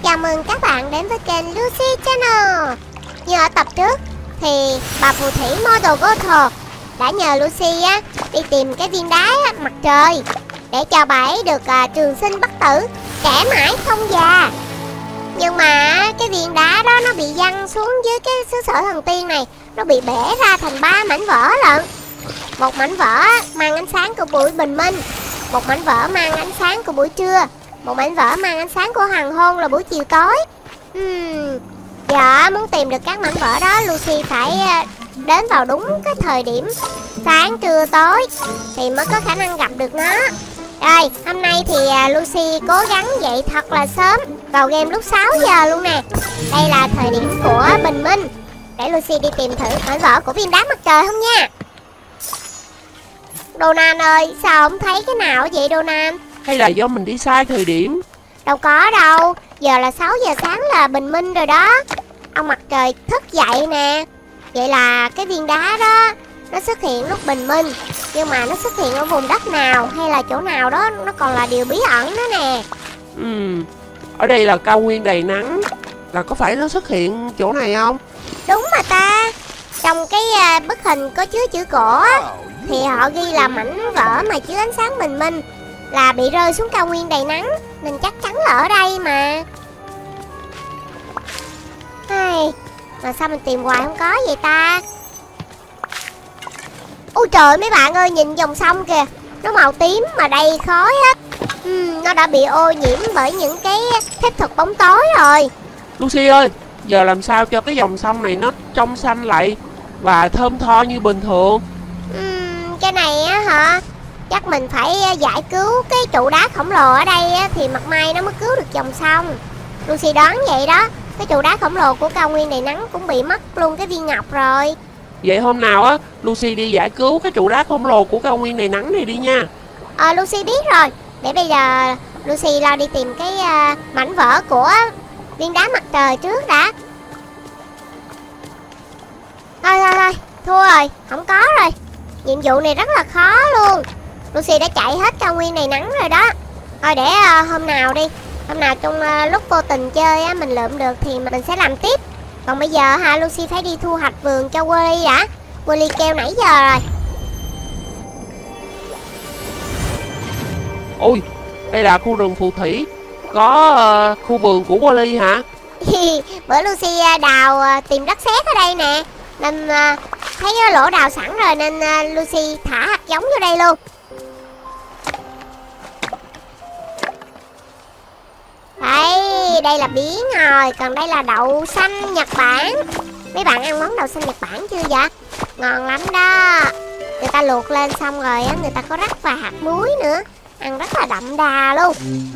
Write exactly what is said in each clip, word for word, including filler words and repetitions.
chào mừng các bạn đến với kênh Lucy Channel. Như ở tập trước thì bà phù thủy Model Gothel đã nhờ Lucy á, đi tìm cái viên đá á, mặt trời để cho bà ấy được à, trường sinh bất tử, trẻ mãi không già. Nhưng mà cái viên đá đó nó bị văng xuống dưới cái xứ sở thần tiên này, nó bị bể ra thành ba mảnh vỡ lận. Một mảnh vỡ mang ánh sáng của buổi bình minh, một mảnh vỡ mang ánh sáng của buổi trưa, một mảnh vỡ mang ánh sáng của hoàng hôn là buổi chiều tối. uhm, Giờ muốn tìm được các mảnh vỡ đó, Lucy phải đến vào đúng cái thời điểm sáng trưa tối thì mới có khả năng gặp được nó. Rồi, hôm nay thì Lucy cố gắng dậy thật là sớm, vào game lúc sáu giờ luôn nè. Đây là thời điểm của bình minh. Để Lucy đi tìm thử mảnh vỡ của viên đá mặt trời không nha. Donald ơi, sao không thấy cái nào vậy Donald? Hay là do mình đi sai thời điểm? Đâu có đâu, giờ là sáu giờ sáng là bình minh rồi đó. Ông mặt trời thức dậy nè. Vậy là cái viên đá đó nó xuất hiện lúc bình minh, nhưng mà nó xuất hiện ở vùng đất nào hay là chỗ nào đó nó còn là điều bí ẩn đó nè. Ừm, ở đây là cao nguyên đầy nắng, là có phải nó xuất hiện chỗ này không? Đúng mà ta. Trong cái uh, bức hình có chứa chữ cổ á, thì họ ghi là mảnh vỡ mà chứa ánh sáng bình minh là bị rơi xuống cao nguyên đầy nắng, nên chắc chắn là ở đây mà. Ai, mà sao mình tìm hoài không có vậy ta? Ôi trời, mấy bạn ơi, nhìn dòng sông kìa, nó màu tím mà đầy khói hết. uhm, Nó đã bị ô nhiễm bởi những cái phép thuật bóng tối rồi. Lucy ơi, giờ làm sao cho cái dòng sông này nó trong xanh lại và thơm tho như bình thường? uhm, Cái này á hả, chắc mình phải giải cứu cái trụ đá khổng lồ ở đây á, thì mặt mai nó mới cứu được dòng sông. Lucy đoán vậy đó. Cái trụ đá khổng lồ của cao nguyên đầy nắng cũng bị mất luôn cái viên ngọc rồi. Vậy hôm nào á, Lucy đi giải cứu cái trụ đá khổng lồ của cao nguyên đầy nắng này đi nha. Ờ, Lucy biết rồi. Để bây giờ Lucy lo đi tìm cái uh, mảnh vỡ của viên đá mặt trời trước đã. Thôi thôi thôi, thua rồi, không có rồi. Nhiệm vụ này rất là khó luôn. Lucy đã chạy hết cao nguyên đầy nắng rồi đó. Thôi để uh, hôm nào đi. Hôm nào trong uh, lúc vô tình chơi á, mình lượm được thì mình sẽ làm tiếp. Còn bây giờ ha, Lucy phải đi thu hoạch vườn cho Wally đã. Wally kêu nãy giờ rồi. Ôi, đây là khu rừng phù thủy. Có uh, khu vườn của Wally hả? Bữa Lucy đào uh, tìm đất sét ở đây nè, nên uh, thấy uh, lỗ đào sẵn rồi nên uh, Lucy thả hạt giống vô đây luôn. Đây, đây là biến rồi, còn đây là đậu xanh Nhật Bản. Mấy bạn ăn món đậu xanh Nhật Bản chưa vậy? Ngon lắm đó. Người ta luộc lên xong rồi á, người ta có rắc vài hạt muối nữa, ăn rất là đậm đà luôn.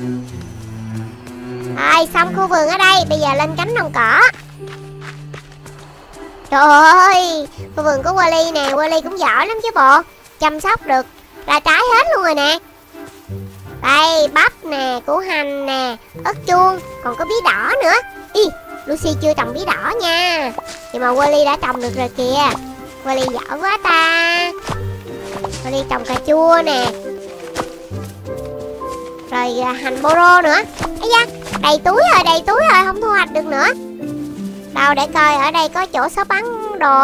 Rồi, xong khu vườn ở đây, bây giờ lên cánh đồng cỏ. Trời ơi, khu vườn của Wally nè, Wally cũng giỏi lắm chứ bộ. Chăm sóc được ra trái hết luôn rồi nè. Đây, bắp nè, củ hành nè, ớt chuông, còn có bí đỏ nữa. Ý, Lucy chưa trồng bí đỏ nha. Nhưng mà Wally đã trồng được rồi kìa. Wally giỏi quá ta. Wally trồng cà chua nè, rồi hành boro nữa. Ây da, đầy túi rồi, đầy túi rồi, không thu hoạch được nữa. Đâu để coi ở đây có chỗ shop bán đồ.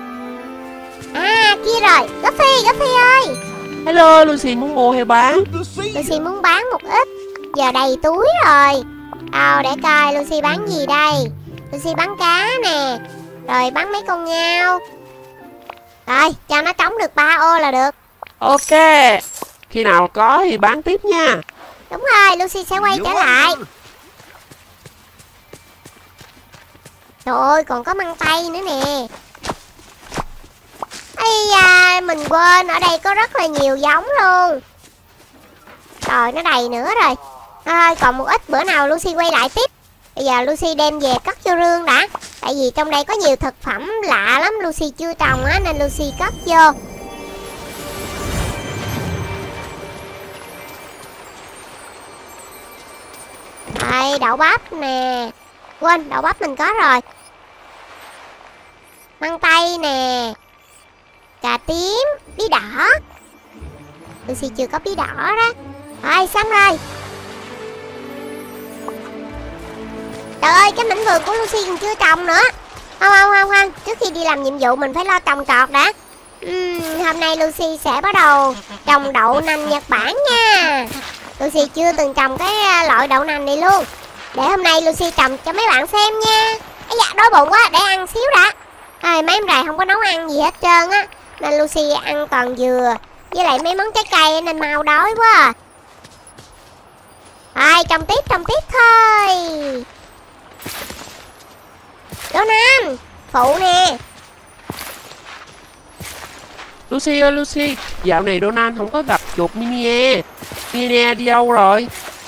À, kia rồi, Goofy, Goofy ơi. Hello, Lucy muốn mua hay bán? Lucy muốn bán một ít. Giờ đầy túi rồi. Đâu để coi Lucy bán gì đây. Lucy bán cá nè, rồi bán mấy con ngao. Rồi, cho nó trống được ba ô là được. Ok, khi nào có thì bán tiếp nha. Đúng rồi, Lucy sẽ quay trở lại. Trời ơi, còn có măng tây nữa nè. Ây da, mình quên, ở đây có rất là nhiều giống luôn. Rồi, nó đầy nữa rồi. Thôi, còn một ít, bữa nào Lucy quay lại tiếp. Bây giờ Lucy đem về cất vô rương đã. Tại vì trong đây có nhiều thực phẩm lạ lắm, Lucy chưa trồng á, nên Lucy cất vô. Đây, đậu bắp nè. Quên, đậu bắp mình có rồi. Măng tây nè, cà tím, bí đỏ. Lucy chưa có bí đỏ đó. Rồi, xong rồi. Trời ơi, cái mảnh vườn của Lucy còn chưa trồng nữa. Không không không không, trước khi đi làm nhiệm vụ mình phải lo trồng trọt đã. uhm, Hôm nay Lucy sẽ bắt đầu trồng đậu nành Nhật Bản nha. Lucy chưa từng trồng cái loại đậu nành này luôn. Để hôm nay Lucy trồng cho mấy bạn xem nha. Ây da, đói bụng quá, để ăn xíu đã. à, Mấy em rày không có nấu ăn gì hết trơn á, nên Lucy ăn toàn dừa với lại mấy món trái cây nên mau đói quá. Rồi, trồng tiếp, trồng tiếp thôi. Đỗ Nam, phụ nè. Lucy ơi Lucy, dạo này Donald không có gặp chuột Minnie. Minnie đi đâu rồi?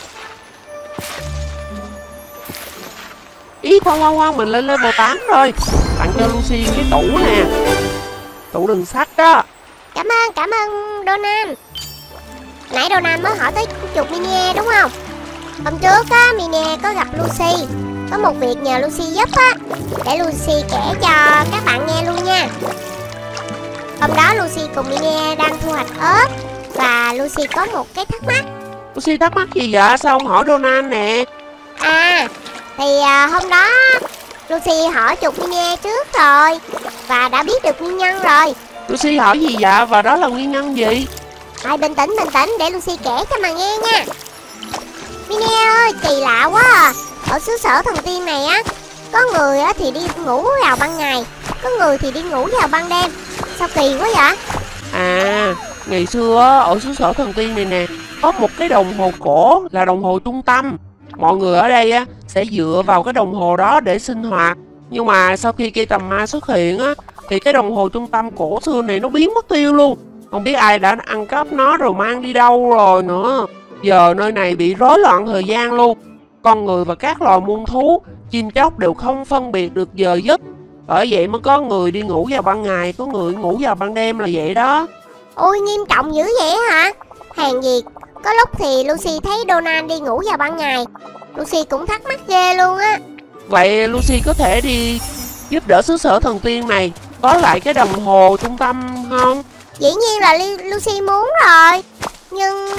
Ý khoan khoan khoan, mình lên level tám rồi. Tặng cho Lucy cái tủ nè, tủ đường sắt đó. Cảm ơn, cảm ơn Donald. Nãy Donald mới hỏi tới chuột Minnie đúng không? Hôm trước á, Minnie có gặp Lucy, có một việc nhờ Lucy giúp á. Để Lucy kể cho các bạn nghe luôn nha. Hôm đó Lucy cùng Minnie đang thu hoạch ớt, và Lucy có một cái thắc mắc. Lucy thắc mắc gì vậy? Sao không hỏi Donald nè? À, thì à, hôm đó Lucy hỏi chuột Minnie trước rồi, và đã biết được nguyên nhân rồi. Lucy hỏi gì vậy? Và đó là nguyên nhân gì? Rồi, bình tĩnh, bình tĩnh, để Lucy kể cho mà nghe nha. Minnie ơi, kỳ lạ quá à. Ở xứ sở thần tiên này á, có người á thì đi ngủ vào ban ngày, có người thì đi ngủ vào ban đêm. Sao kỳ quá vậy? À, ngày xưa ở xứ sở thần tiên này nè, có một cái đồng hồ cổ là đồng hồ trung tâm. Mọi người ở đây á sẽ dựa vào cái đồng hồ đó để sinh hoạt. Nhưng mà sau khi cây tầm ma xuất hiện á, thì cái đồng hồ trung tâm cổ xưa này nó biến mất tiêu luôn. Không biết ai đã ăn cắp nó rồi mang đi đâu rồi nữa. Giờ nơi này bị rối loạn thời gian luôn. Con người và các loài muôn thú, chim chóc đều không phân biệt được giờ giấc. Bởi vậy mới có người đi ngủ vào ban ngày, có người ngủ vào ban đêm là vậy đó. Ôi, nghiêm trọng dữ vậy hả? Hèn gì, có lúc thì Lucy thấy Donald đi ngủ vào ban ngày, Lucy cũng thắc mắc ghê luôn á. Vậy Lucy có thể đi giúp đỡ xứ sở thần tiên này có lại cái đồng hồ trung tâm không? Dĩ nhiên là Lucy muốn rồi. Nhưng...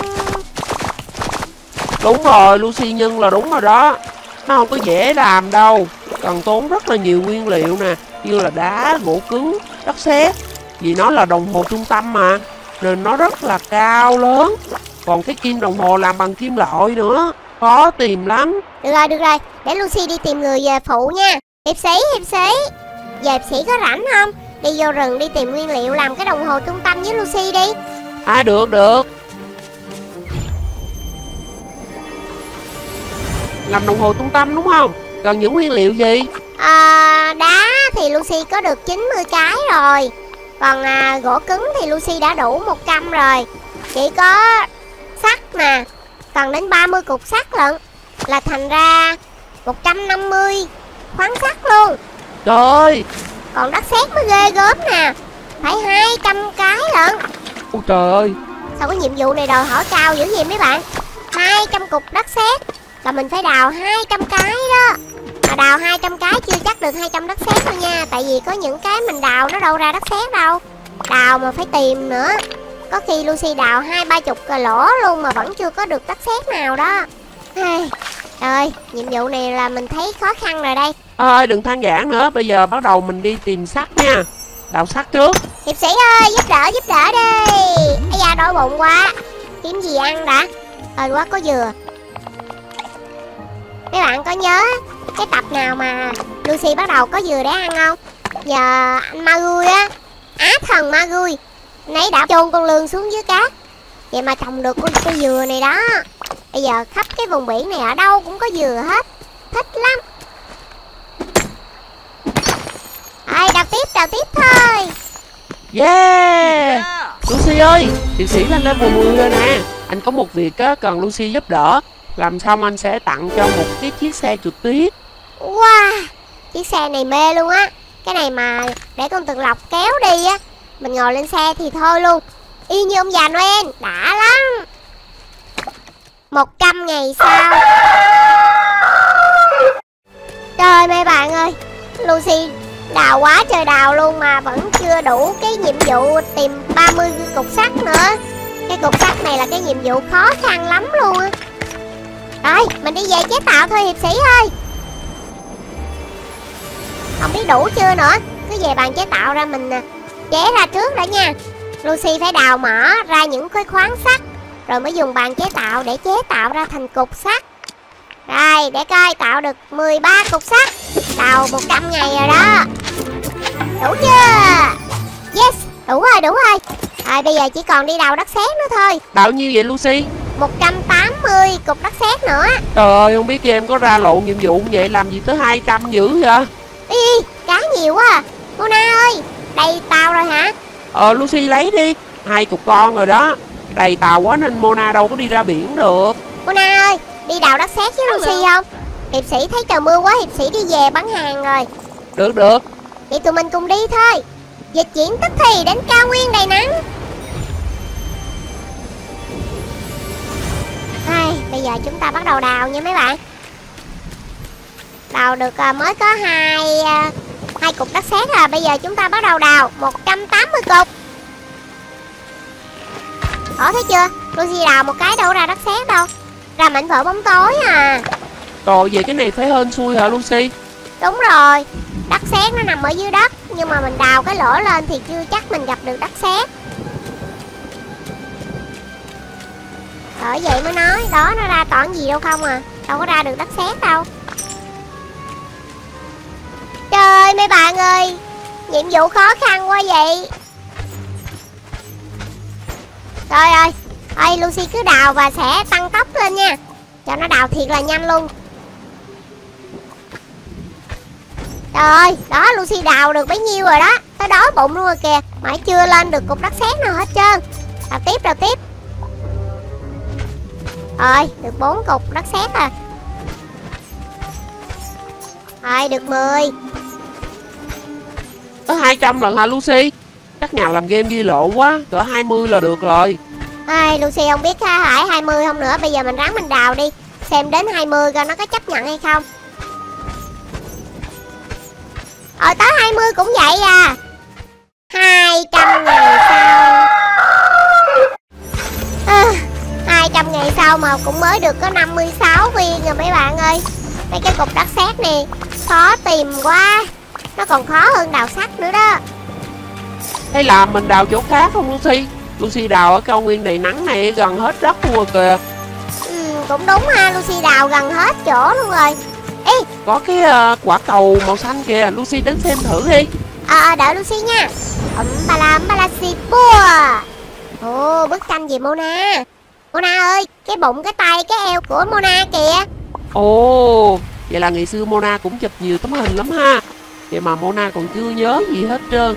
Đúng rồi, Lucy nhân là đúng rồi đó. Nó không có dễ làm đâu, cần tốn rất là nhiều nguyên liệu nè, như là đá, gỗ cứng, đất sét. Vì nó là đồng hồ trung tâm mà, nên nó rất là cao lớn. Còn cái kim đồng hồ làm bằng kim loại nữa, khó tìm lắm. Được rồi, được rồi, để Lucy đi tìm người về phụ nha. Hiệp sĩ, hiệp sĩ, giờ hiệp sĩ có rảnh không? Đi vô rừng đi tìm nguyên liệu làm cái đồng hồ trung tâm với Lucy đi. À, được, được. Làm đồng hồ trung tâm đúng không? Cần những nguyên liệu gì? À, đá thì Lucy có được chín mươi cái rồi. Còn à, gỗ cứng thì Lucy đã đủ một trăm rồi. Chỉ có sắt nè, cần đến ba mươi cục sắt lận, là thành ra một trăm năm mươi khoáng sắt luôn. Trời ơi! Còn đất sét mới ghê gớm nè, phải hai trăm cái lận. Ôi trời ơi! Sao cái nhiệm vụ này đòi hỏi cao dữ vậy mấy bạn? Hai trăm cục đất sét là mình phải đào hai trăm cái đó. Mà đào hai trăm cái chưa chắc được hai trăm đất sét đâu nha. Tại vì có những cái mình đào nó đâu ra đất sét đâu. Đào mà phải tìm nữa. Có khi Lucy đào hai ba chục cà lỗ luôn mà vẫn chưa có được đất sét nào đó. Trời ơi, nhiệm vụ này là mình thấy khó khăn rồi đây. Ơi, đừng than vãn nữa, bây giờ bắt đầu mình đi tìm sắt nha. Đào sắt trước. Hiệp sĩ ơi, giúp đỡ, giúp đỡ đi. Ây da, đói bụng quá. Kiếm gì ăn đã. Ờ quá, có dừa. Mấy bạn có nhớ cái tập nào mà Lucy bắt đầu có dừa để ăn không? Nhờ anh Magui á, Á thần Magui, nấy đã chôn con lươn xuống dưới cát, vậy mà trồng được con cây dừa này đó. Bây giờ khắp cái vùng biển này ở đâu cũng có dừa hết, thích lắm. Rồi, đào tiếp, đào tiếp thôi. Yeah! Lucy ơi, hiệp sĩ lên level mười rồi nè. Anh có một việc á, cần Lucy giúp đỡ. Làm xong anh sẽ tặng cho một cái chiếc xe trượt tuyết. Wow, chiếc xe này mê luôn á. Cái này mà để con Tường Lộc kéo đi á, mình ngồi lên xe thì thôi luôn, y như ông già Noel, đã lắm. Một trăm ngày sau. Trời mấy bạn ơi, Lucy đào quá trời đào luôn mà vẫn chưa đủ cái nhiệm vụ tìm ba mươi cục sắt nữa. Cái cục sắt này là cái nhiệm vụ khó khăn lắm luôn á. Rồi, mình đi về chế tạo thôi hiệp sĩ ơi. thấy đủ chưa nữa. Cứ về bàn chế tạo ra mình chế ra trước đã nha. Lucy phải đào mỏ ra những khối khoáng sắt, rồi mới dùng bàn chế tạo để chế tạo ra thành cục sắt. Rồi để coi, tạo được mười ba cục sắt, đào một trăm ngày rồi đó. Đủ chưa? Yes, đủ rồi, đủ rồi. Rồi bây giờ chỉ còn đi đào đất sét nữa thôi. Đào nhiêu vậy Lucy? một trăm tám mươi cục đất sét nữa. Trời ơi, không biết em có ra lộ nhiệm vụ vậy, làm gì tới hai trăm dữ vậy? Ý, cá nhiều quá à. Mona ơi, đầy tàu rồi hả? Ờ Lucy lấy đi, hai chục con rồi đó. Đầy tàu quá nên Mona đâu có đi ra biển được. Mona ơi, đi đào đất sét với Lucy không? Hiệp sĩ thấy trời mưa quá, hiệp sĩ đi về bán hàng rồi. Được được. Vậy tụi mình cùng đi thôi. Dịch chuyển tức thì đến cao nguyên đầy nắng. Ai, bây giờ chúng ta bắt đầu đào nha mấy bạn. Đào được à, mới có hai à, hai cục đất sét à. Bây giờ chúng ta bắt đầu đào một trăm tám mươi cục. Đó, thấy chưa? Lucy đào một cái đâu có ra đất sét đâu, ra mảnh vỡ bóng tối à. Rồi vậy cái này phải hên xui hả Lucy? Đúng rồi, đất sét nó nằm ở dưới đất, nhưng mà mình đào cái lỗ lên thì chưa chắc mình gặp được đất sét. Bởi vậy mới nói, đó nó ra toàn gì đâu không à, đâu có ra được đất sét đâu. Trời mấy bạn ơi, nhiệm vụ khó khăn quá vậy. Trời ơi, ơi Lucy cứ đào và sẽ tăng tốc lên nha, cho nó đào thiệt là nhanh luôn. Trời ơi, đó Lucy đào được bấy nhiêu rồi đó, tới đói bụng luôn rồi kìa, mà chưa lên được cục đất sét nào hết trơn. Đào tiếp, đào tiếp. Rồi, được bốn cục đất sét à. Rồi, được mười. Có hai trăm lần hả Lucy? Chắc nhà làm game ghi lộ quá, cỡ hai mươi là được rồi. Ai, Lucy không biết ha, phải hai mươi không nữa, bây giờ mình ráng mình đào đi, xem đến hai mươi coi nó có chấp nhận hay không. Ờ, tới hai mươi cũng vậy à. hai trăm ngày sau. À, hai trăm ngày sau mà cũng mới được có năm mươi sáu viên rồi mấy bạn ơi. Mấy cái cục đất sét này khó tìm quá, nó còn khó hơn đào sắt nữa đó. Hay là mình đào chỗ khác không Lucy? Lucy đào ở cao nguyên đầy nắng này gần hết đất luôn kìa. Ừ, cũng đúng ha, Lucy đào gần hết chỗ luôn rồi. Ê, có cái uh, quả cầu màu xanh kìa, Lucy đến xem thử đi. Ờ, à, đợi Lucy nha. Ẩm ba la ba la xì bùa. Ồ, bức tranh gì Mona? Mona ơi, cái bụng, cái tay, cái eo của Mona kìa. Ồ, vậy là ngày xưa Mona cũng chụp nhiều tấm hình lắm ha. Vậy mà Mona còn chưa nhớ gì hết trơn.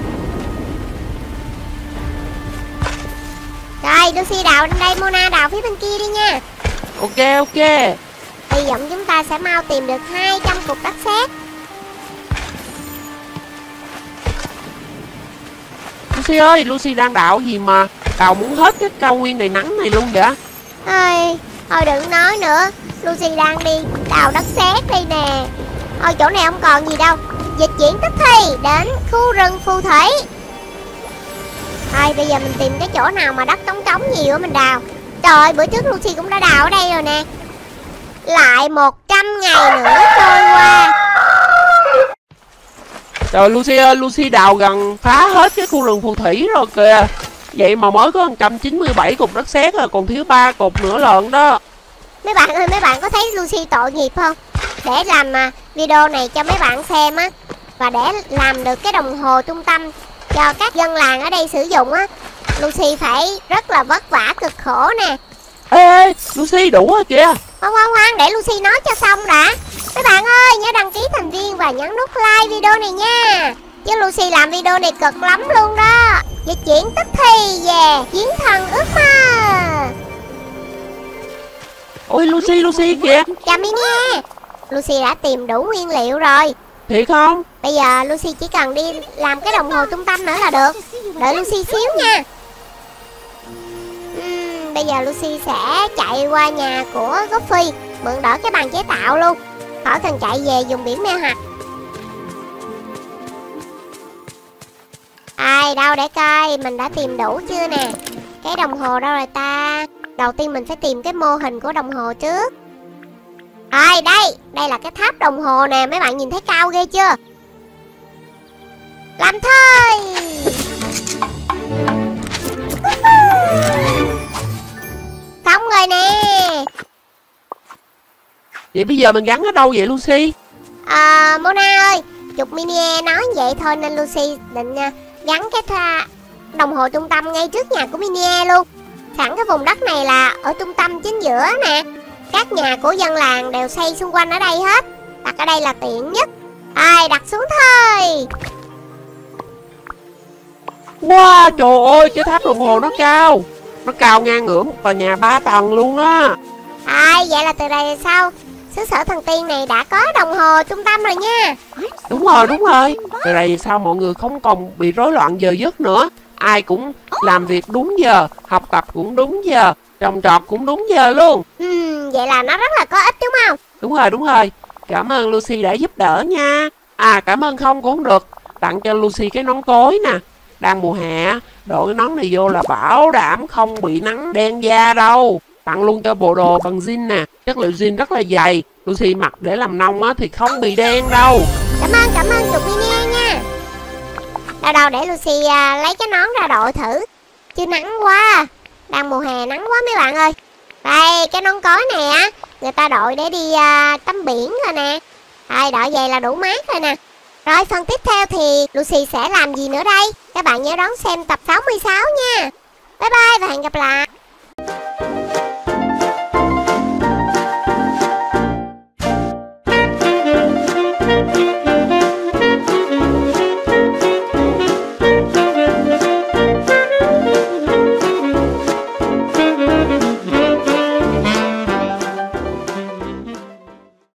Rồi, Lucy đào lên đây, Mona đào phía bên kia đi nha. Ok, ok. Hy vọng chúng ta sẽ mau tìm được hai trăm cục đất sét. Lucy ơi, Lucy đang đào gì mà đào muốn hết cái cao nguyên đầy nắng này luôn vậy? Ôi, thôi đừng nói nữa, Lucy đang đi đào đất sét đây nè. Thôi chỗ này không còn gì đâu, dịch chuyển tức thì đến khu rừng phù thủy. Thôi bây giờ mình tìm cái chỗ nào mà đất trống trống nhiều á mình đào. Trời ơi, bữa trước Lucy cũng đã đào ở đây rồi nè. Lại một trăm ngày nữa trôi qua. Trời Lucy ơi, Lucy đào gần phá hết cái khu rừng phù thủy rồi kìa. Vậy mà mới có một trăm chín mươi bảy cục đất sét rồi, còn thiếu ba cục nữa lận đó. Mấy bạn ơi, mấy bạn có thấy Lucy tội nghiệp không? Để làm video này cho mấy bạn xem á, và để làm được cái đồng hồ trung tâm cho các dân làng ở đây sử dụng á, Lucy phải rất là vất vả cực khổ nè. Ê, ê Lucy đủ rồi kìa. Khoan khoan khoan, để Lucy nói cho xong đã. Mấy bạn ơi, nhớ đăng ký thành viên và nhấn nút like video này nha, chứ Lucy làm video này cực lắm luôn đó. Dịch chuyển tức thì về chiến thần ước mơ. Ôi Lucy, Lucy kìa. Chào Mini, Lucy đã tìm đủ nguyên liệu rồi. Thiệt không? Bây giờ Lucy chỉ cần đi làm cái đồng hồ trung tâm nữa là được. Đợi Lucy xíu nha. uhm, Bây giờ Lucy sẽ chạy qua nhà của Goofy, mượn đỡ cái bàn chế tạo luôn, khỏi cần chạy về dùng biển mê hoặc. Ai đâu để coi mình đã tìm đủ chưa nè. Cái đồng hồ đâu rồi ta? Đầu tiên mình phải tìm cái mô hình của đồng hồ trước. Ai đây, đây là cái tháp đồng hồ nè, mấy bạn nhìn thấy cao ghê chưa? Làm thôi. Xong rồi nè. Vậy bây giờ mình gắn ở đâu vậy Lucy? À, Mona ơi, Chục Mini nói vậy thôi nên Lucy định uh, gắn cái tha đồng hồ trung tâm ngay trước nhà của Mini luôn. Sẵn cái vùng đất này là ở trung tâm chính giữa nè. Các nhà của dân làng đều xây xung quanh ở đây hết. Đặt ở đây là tiện nhất. Ai đặt xuống thôi. Wow, trời ơi, cái tháp đồng hồ nó cao. Nó cao ngang ngửa một tòa nhà ba tầng luôn á. Ai, vậy là từ đây sau xứ sở thần tiên này đã có đồng hồ trung tâm rồi nha. Đúng rồi, đúng rồi. Từ đây sao mọi người không còn bị rối loạn giờ giấc nữa. Ai cũng làm việc đúng giờ, học tập cũng đúng giờ, trồng trọt cũng đúng giờ luôn. Ừ, vậy là nó rất là có ích đúng không? Đúng rồi, đúng rồi. Cảm ơn Lucy đã giúp đỡ nha. À, cảm ơn không cũng không được. Tặng cho Lucy cái nón cối nè. Đang mùa hè, đội cái nón này vô là bảo đảm không bị nắng đen da đâu. Tặng luôn cho bộ đồ bằng jean nè. Chất liệu jean rất là dày. Lucy mặc để làm nông á thì không bị đen đâu. Cảm ơn, cảm ơn Chục Mini nha. Đâu đâu để Lucy à, lấy cái nón ra đội thử. Chứ nắng quá. Đang mùa hè nắng quá mấy bạn ơi. Đây, cái nón cối này á, người ta đội để đi à, tắm biển rồi nè. Đây, đội vậy là đủ mát rồi nè. Rồi, phần tiếp theo thì Lucy sẽ làm gì nữa đây? Các bạn nhớ đón xem tập sáu mươi sáu nha. Bye bye và hẹn gặp lại.